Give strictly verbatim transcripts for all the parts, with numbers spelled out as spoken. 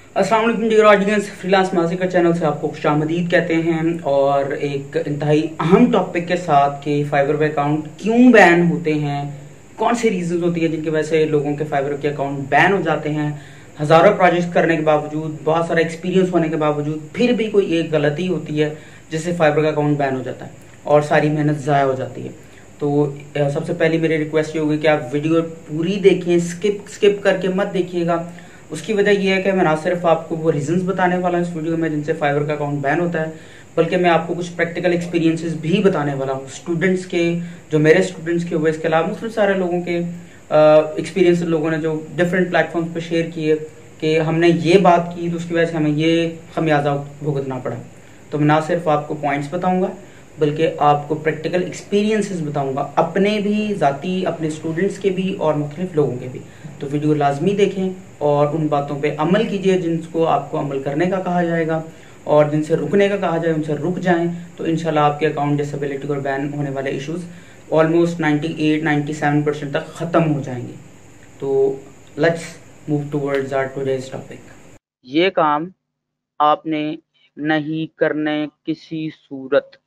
अस्सलाम वालेकुम dear audience, freelance मासिक का चैनल से आपको खुशामदीद कहते हैं। और एक इंतहाई अहम टॉपिक के साथ कि फाइबर पे अकाउंट क्यों बैन होते हैं, कौन सी रीजंस होती है जिनकी वजह से लोगों के फाइबर के अकाउंट बैन हो जाते हैं। हजारों प्रोजेक्ट्स करने के बावजूद, बहुत सारा एक्सपीरियंस होने के बावजूद फिर भी कोई एक गलती होती है जिससे फाइबर का अकाउंट बैन हो जाता है और सारी मेहनत ज़ाया हो जाती है। तो अ, सबसे पहली मेरी रिक्वेस्ट ये होगी कि आप वीडियो पूरी देखें, स्किप स्किप करके मत देखिएगा। उसकी वजह यह है कि मैं ना सिर्फ आपको वो रीजंस बताने वाला हूँ इस वीडियो में जिनसे फाइबर का अकाउंट बैन होता है, बल्कि मैं आपको कुछ प्रैक्टिकल एक्सपीरियंसेस भी बताने वाला हूँ स्टूडेंट्स के, जो मेरे स्टूडेंट्स के हुए, इसके अलावा मुख्तलिफ सारे लोगों के एक्सपीरियंस लोगों ने जो डिफरेंट प्लेटफॉर्म्स पर शेयर किए कि हमने ये बात की तो उसकी वजह से हमें ये खमियाजा भुगतना पड़ा। तो मैं ना सिर्फ आपको पॉइंट्स बताऊंगा बल्कि आपको प्रैक्टिकल एक्सपीरियंसेस बताऊंगा, अपने भी ज़ाती, अपने स्टूडेंट्स के भी और मुख्तलिफ लोगों के भी। तो वीडियो लाजमी देखें और उन बातों पे अमल कीजिए जिनको आपको अमल करने का कहा जाएगा, और जिनसे रुकने का कहा जाए उनसे रुक जाएं। तो इंशाल्लाह आपके अकाउंट डिसेबिलिटी और बैन होने वाले इश्यूज ऑलमोस्ट अट्ठानवे सत्तानवे परसेंट तक ख़त्म हो जाएंगे। तो let's move towards our today's topic. ये काम आपने नहीं करने किसी सूरत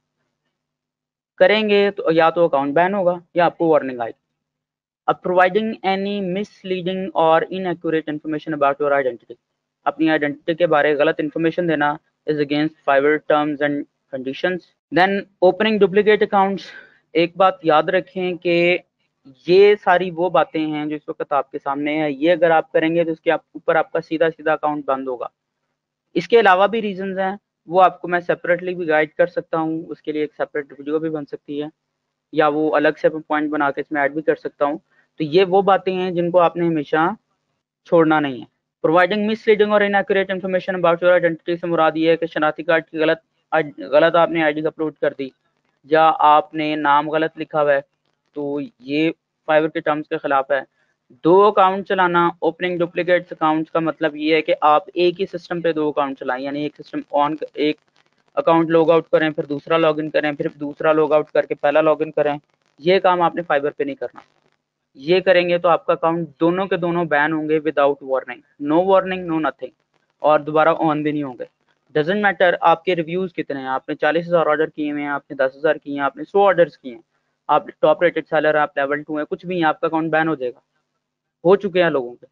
करेंगे तो या तो अकाउंट बैन होगा या आपको वार्निंग आएगी। अब providing any misleading or inaccurate information about your identity, अपनी आइडेंटिटी के बारे में गलत इन्फॉर्मेशन देना is against Fiverr terms and conditions. Then opening duplicate accounts, एक बात याद रखें कि ये सारी वो बातें हैं जो इस वक्त आपके सामने है, ये अगर आप करेंगे तो इसके ऊपर आपका सीधा सीधा अकाउंट बंद होगा। इसके अलावा भी रीजंस हैं, वो आपको मैं सेपरेटली भी गाइड कर सकता हूँ, उसके लिए एक सेपरेट वीडियो भी बन सकती है या वो अलग से पॉइंट बना के इसमें ऐड भी कर सकता हूँ। तो ये वो बातें हैं जिनको आपने हमेशा छोड़ना नहीं है। Providing misleading or inaccurate information about your identity से मुराद ये है कि शनाख्ती कार्ड की गलत गलत आपने आईडी अपलोड कर दी या आपने नाम गलत लिखा हुआ है, तो ये फाइवर के टर्म्स के खिलाफ है। दो अकाउंट चलाना, ओपनिंग डुप्लीकेट अकाउंट्स का मतलब ये है कि आप एक ही सिस्टम पे दो अकाउंट चलाएं, यानी एक सिस्टम ऑन, एक अकाउंट लॉग आउट करें, फिर दूसरा लॉगिन करें, फिर दूसरा लॉग आउट करके पहला लॉगिन करें। ये काम आपने फाइबर पे नहीं करना। ये करेंगे तो आपका अकाउंट दोनों के दोनों बैन होंगे without warning, no warning no nothing, और दोबारा ऑन भी नहीं होंगे। डजेंट मैटर आपके रिव्यूज कितने हैं, आपने चालीस हजार ऑर्डर किए हैं, आपने दस हजार किए हैं, आपने सौ ऑर्डर किए हैं, आप टॉप रेटेड सेलर, आप लेवल टू है, कुछ भी है, आपका अकाउंट बैन हो जाएगा। हो चुके हैं लोगों के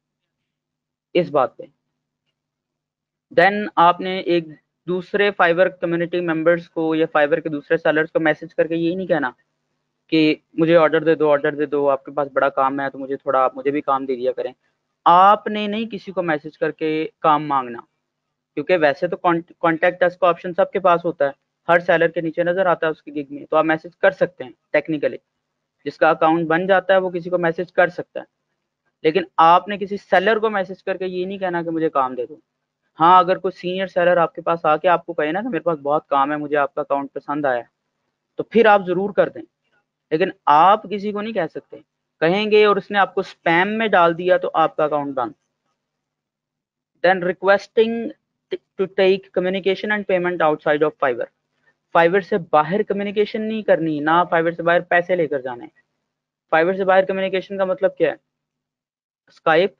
इस बात पे। देन आपने एक दूसरे फाइबर कम्युनिटी मेंबर्स को या फाइबर के दूसरे सेलर्स को मैसेज करके यही नहीं कहना कि मुझे ऑर्डर दे दो, ऑर्डर दे दो, आपके पास बड़ा काम है तो मुझे थोड़ा, आप मुझे भी काम दे दिया करें। आपने नहीं किसी को मैसेज करके काम मांगना, क्योंकि वैसे तो कॉन्टैक्ट अस का ऑप्शन सबके पास होता है, हर सेलर के नीचे नजर आता है उसकी गिग में, तो आप मैसेज कर सकते हैं टेक्निकली। जिसका अकाउंट बन जाता है वो किसी को मैसेज कर सकता है, लेकिन आपने किसी सेलर को मैसेज करके ये नहीं कहना कि मुझे काम दे दो। हाँ, अगर कोई सीनियर सेलर आपके पास आके आपको कहे ना कि मेरे पास बहुत काम है, मुझे आपका अकाउंट पसंद आया, तो फिर आप जरूर कर दें, लेकिन आप किसी को नहीं कह सकते। कहेंगे और उसने आपको स्पैम में डाल दिया तो आपका अकाउंट बंद। Then requesting to take communication and payment outside of Fiverr, Fiverr से बाहर कम्युनिकेशन नहीं करनी, ना फाइबर से बाहर पैसे लेकर जाने। फाइबर से बाहर कम्युनिकेशन का मतलब क्या है? स्काइप,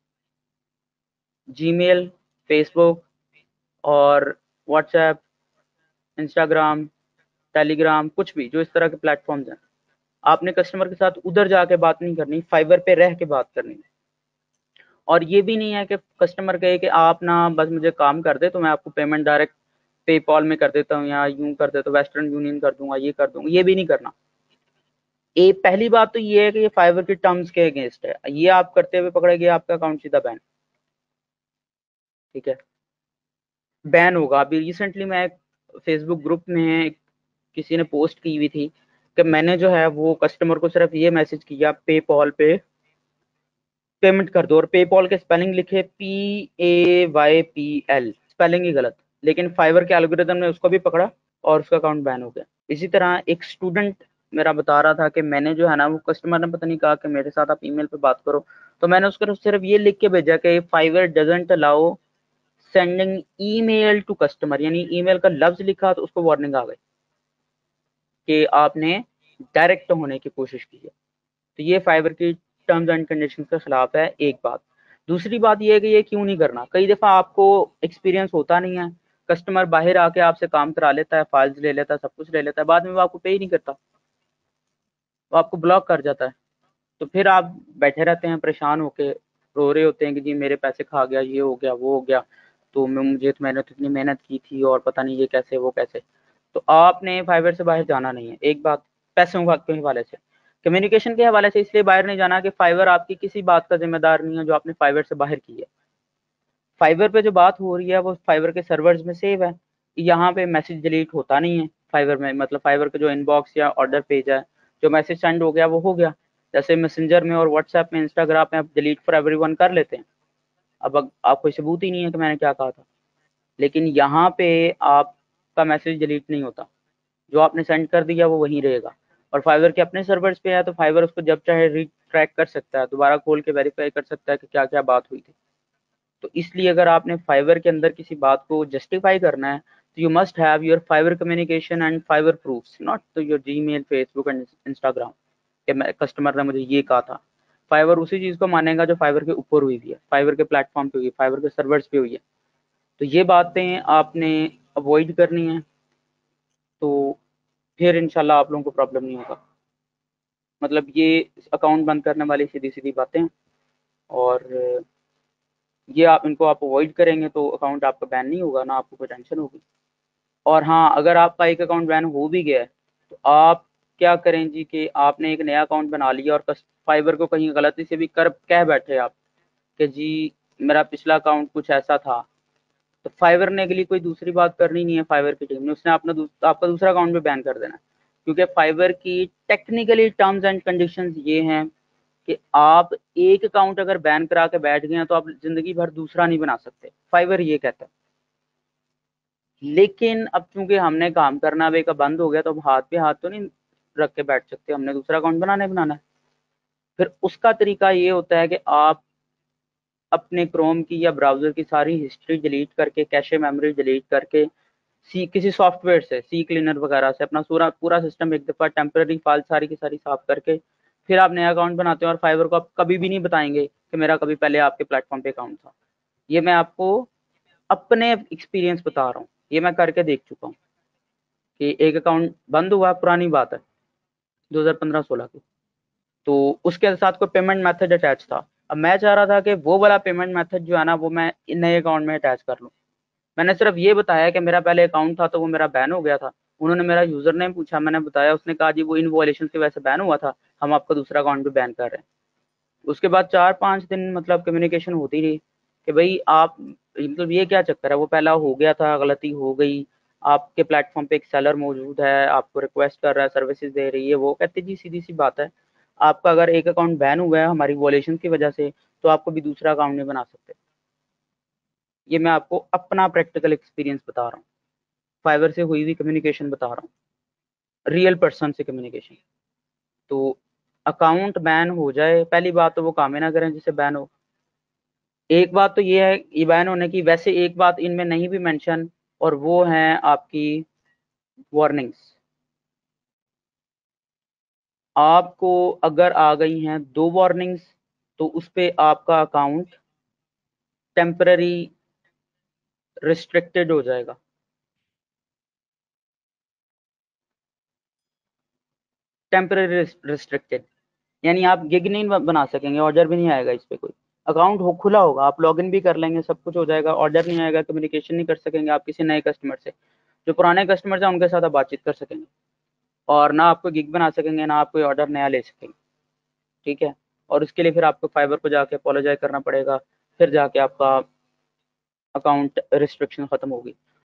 जीमेल, फेसबुक और व्हाट्सएप, इंस्टाग्राम, टेलीग्राम, कुछ भी जो इस तरह के प्लेटफॉर्म्स हैं, आपने कस्टमर के साथ उधर जाके बात नहीं करनी, फाइबर पे रह के बात करनी। और ये भी नहीं है कि कस्टमर कहे कि आप ना बस मुझे काम कर दे तो मैं आपको पेमेंट डायरेक्ट पेपॉल में कर देता हूँ या यूं कर देता हूँ, वेस्टर्न यूनियन कर दूंगा, ये कर दूंगा, ये भी नहीं करना। ये पहली बात तो ये है कि ये फाइबर के टर्म्स के अगेंस्ट है, ये आप करते हुए पकड़े गए आपका अकाउंट सीधा बैन। ठीक है, बैन होगा। अभी रिसेंटली मैं फेसबुक ग्रुप में किसी ने पोस्ट की हुई थी कि मैंने जो है वो कस्टमर को सिर्फ ये मैसेज किया, पेपॉल पे पेमेंट कर दो, और पेपॉल के स्पेलिंग लिखे P A Y P L, spelling ही गलत, लेकिन फाइबर के एल्गोरिथम ने उसको भी पकड़ा और उसका अकाउंट बैन हो गया। इसी तरह एक स्टूडेंट मेरा बता रहा था कि मैंने जो है ना, वो कस्टमर ने पता नहीं कहा कि मेरे साथ आप ईमेल पे बात करो, तो मैंने उसको सिर्फ ये लिख के भेजा कि Fiverr doesn't allow sending email to customer, यानी ईमेल का लफ्ज लिखा तो उसको वार्निंग आ गई कि आपने डायरेक्ट होने की कोशिश की है। तो ये फाइबर की टर्म्स एंड कंडीशंस के खिलाफ है, एक बात। दूसरी बात ये है कि ये क्यों नहीं करना, कई दफ़ा आपको एक्सपीरियंस होता नहीं है, कस्टमर बाहर आके आपसे काम करा लेता है, फाइल्स ले लेता है, सब कुछ ले लेता है, बाद में वो आपको पे ही नहीं करता, वो आपको ब्लॉक कर जाता है। तो फिर आप बैठे रहते हैं परेशान होके, रो रहे होते हैं कि जी मेरे पैसे खा गया, ये हो गया, वो हो गया, तो मैं मुझे तो मैंने तो इतनी मेहनत की थी और पता नहीं ये कैसे वो कैसे। तो आपने फाइवर से बाहर जाना नहीं है। एक बात पैसों के हवाले से, कम्युनिकेशन के हवाले से इसलिए बाहर नहीं जाना कि फाइवर आपकी किसी बात का जिम्मेदार नहीं है जो आपने फाइवर से बाहर की है। फाइवर पे जो बात हो रही है वो फाइवर के सर्वर्स में सेव है, यहाँ पे मैसेज डिलीट होता नहीं है फाइवर में, मतलब फाइवर का जो इनबॉक्स या ऑर्डर पेज है, जो मैसेज सेंड हो गया वो हो गया। जैसे मैसेंजर में और व्हाट्सएप में, इंस्टाग्राम में आप डिलीट फॉर एवरीवन कर लेते हैं, अब अग- आप कोई सबूत ही नहीं है कि मैंने क्या कहा था। लेकिन यहाँ पे आपका मैसेज डिलीट नहीं होता, जो आपने सेंड कर दिया वो वहीं रहेगा। और फाइवर के अपने सर्वर्स पे है तो फाइवर उसको जब चाहे रीट्रैक कर सकता है, दोबारा खोल के वेरीफाई कर सकता है कि क्या क्या बात हुई थी। तो इसलिए अगर आपने फाइवर के अंदर किसी बात को जस्टिफाई करना है तो you must have your Fiverr communication and Fiverr proofs, not to your Gmail, Facebook and Instagram कि मैं कस्टमर ने मुझे ये कहा था। फाइवर उसी चीज़ को मानेगा जो फाइवर के ऊपर हुई भी है, फाइवर के प्लेटफॉर्म पे हुई है, फाइवर के सर्वर्स पे हुई है। तो ये बातें आपने अवॉइड करनी है, तो फिर इंशाल्लाह आप लोगों को प्रॉब्लम नहीं होगा। मतलब ये अकाउंट बंद करने वाली सीधी सीधी बातें हैं, और ये आप इनको आप अवॉइड करेंगे तो अकाउंट आपका बैन नहीं होगा, ना आपको कोई टेंशन होगी। और हाँ, अगर आपका एक अकाउंट बैन हो भी गया है तो आप क्या करें जी कि आपने एक नया अकाउंट बना लिया और फाइबर को कहीं गलती से भी कर कह बैठे आप कि जी मेरा पिछला अकाउंट कुछ ऐसा था, तो फाइबर ने अगली कोई दूसरी बात करनी नहीं है, फाइबर की टीम ने उसने अपना दूस, आपका दूसरा अकाउंट भी बैन कर देना है। क्योंकि फाइबर की टेक्निकली टर्म्स एंड कंडीशंस ये हैं कि आप एक अकाउंट अगर बैन करा के बैठ गए हैं तो आप जिंदगी भर दूसरा नहीं बना सकते, फाइबर ये कहता है। लेकिन अब चूंकि हमने काम करना अब एक बंद हो गया तो अब हाथ पे हाथ तो नहीं रख के बैठ सकते, हमने दूसरा अकाउंट बनाना ही बनाना है। फिर उसका तरीका ये होता है कि आप अपने क्रोम की या ब्राउजर की सारी हिस्ट्री डिलीट करके, कैशे मेमोरी डिलीट करके, सी किसी सॉफ्टवेयर से, सी क्लीनर वगैरह से अपना पूरा पूरा सिस्टम एक दफ़ा टेम्पररी फाइल सारी की सारी साफ करके फिर आप नया अकाउंट बनाते हैं, और फाइवर को आप कभी भी नहीं बताएंगे कि मेरा कभी पहले आपके प्लेटफॉर्म पे अकाउंट था। ये मैं आपको अपने एक्सपीरियंस बता रहा हूँ, ये मैं करके देख चुका हूँ कि एक अकाउंट बंद हुआ, पुरानी बात है दो हज़ार पंद्रह सोलह की, तो उसके साथ कोई पेमेंट मेथड अटैच था। अब मैं चाह रहा था कि वो वाला पेमेंट मेथड जो है ना वो मैं नए अकाउंट में अटैच कर लूँ। मैंने सिर्फ ये बताया कि मेरा पहले अकाउंट था तो वो मेरा बैन हो गया था, उन्होंने मेरा यूजर नेम पूछा, मैंने बताया, उसने कहा जी वो इन वॉयलेशन की वजह से बैन हुआ था, हम आपका दूसरा अकाउंट भी बैन कर रहे हैं। उसके बाद चार पांच दिन मतलब कम्युनिकेशन होती रही कि भाई आप, मतलब ये क्या चक्कर है, वो पहला हो गया था, गलती हो गई, आपके प्लेटफॉर्म पे एक सेलर मौजूद है, आपको रिक्वेस्ट कर रहा है, सर्विसेज दे रही है, वो कहते जी सीधी सी बात है, आपका अगर एक अकाउंट बैन हुआ है हमारी वॉलेशन की वजह से तो आपको भी दूसरा अकाउंट नहीं बना सकते। ये मैं आपको अपना प्रैक्टिकल एक्सपीरियंस बता रहा हूँ, फाइवर से हुई हुई कम्युनिकेशन बता रहा हूँ, रियल पर्सन से कम्युनिकेशन। तो अकाउंट बैन हो जाए, पहली बात तो वो काम ही ना करें जिससे बैन हो। एक बात तो ये है ये बैन होने की, वैसे एक बात इनमें नहीं भी मेंशन, और वो है आपकी वार्निंग्स। आपको अगर आ गई हैं दो वार्निंग्स तो उस पे आपका अकाउंट टेम्पररी रिस्ट्रिक्टेड हो जाएगा। टेम्पररी रिस्ट्रिक्टेड यानी आप गिग नहीं बना सकेंगे, ऑर्डर भी नहीं आएगा इस पे कोई। अकाउंट हो खुला होगा, आप लॉगिन भी कर लेंगे, सब कुछ हो जाएगा, ऑर्डर नहीं आएगा, कम्युनिकेशन नहीं कर सकेंगे आप किसी नए कस्टमर से। जो पुराने कस्टमर हैं उनके साथ आप बातचीत कर सकेंगे, और ना आपको गिग बना सकेंगे, ना आप कोई ऑर्डर नया ले सकेंगे। ठीक है। और उसके लिए फिर आपको फाइबर को जाके अपोलोजाइज करना पड़ेगा, फिर जाके आपका अकाउंट रिस्ट्रिक्शन खत्म होगी।